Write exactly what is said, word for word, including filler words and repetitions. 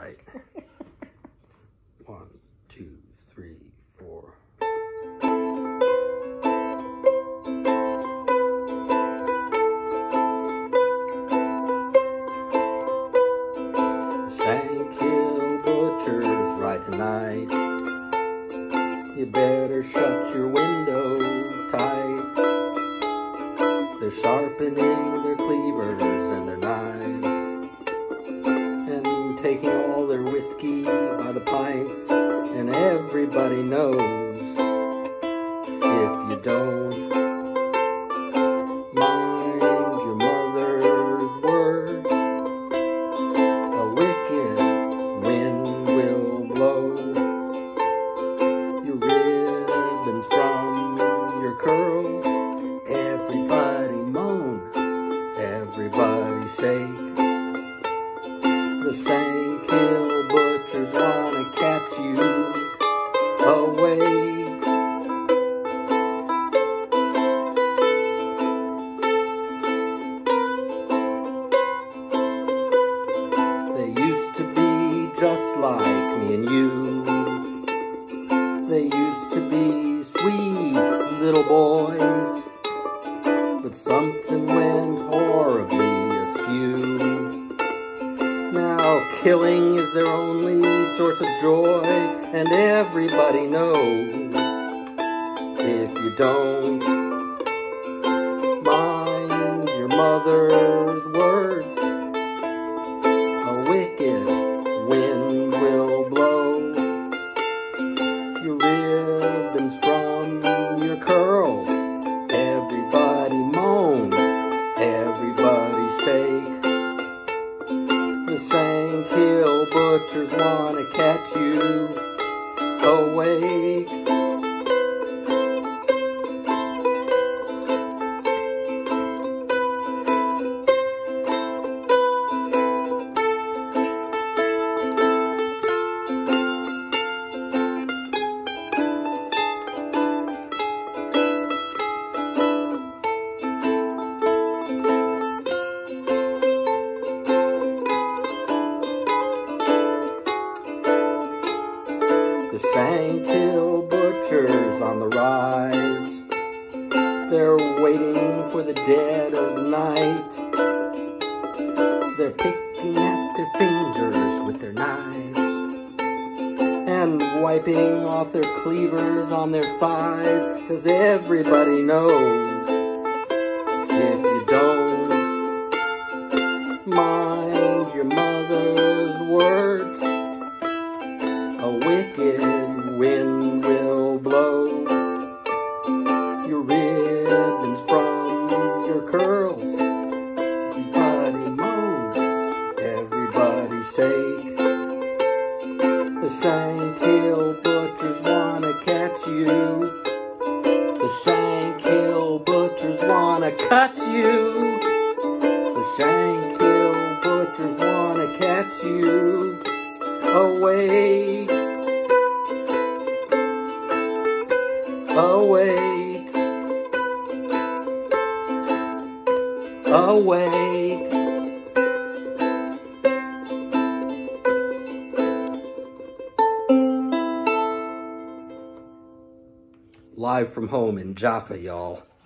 right. One, two, three, four. Shankhill Butchers right tonight. You better shut your window tight. They're sharpening their cleavers and their knives, and taking all their whiskey by the pints, and everybody knows if you don't mind your mother's words, a wicked wind will blow your ribbons from your curls. Everybody moan, everybody shake. The Shankhill Butchers wanna catch you awake. They used to be just like me and you. They used to be sweet little boys, but something went horribly askew. Now killing is their only source of joy, and everybody knows if you don't mind your mother's words, a wicked wind will blow your ribbons from your curls. Everybody moan, everybody shake. The Shankhill Butchers wanna catch you awake. The Shankhill Butchers on the rise. They're waiting for the dead of night. They're picking at their fingers with their knives, and wiping off their cleavers on their thighs, 'cause everybody knows if you don't mind your mother's words, a wicked wind will blow your ribbons from your curls. Everybody moan, everybody shake. The Shankhill Butchers wanna catch you. The Shankhill Butchers wanna cut you. The Shankhill Butchers wanna catch you awake. Awake, awake. Live from home in Jaffa, y'all.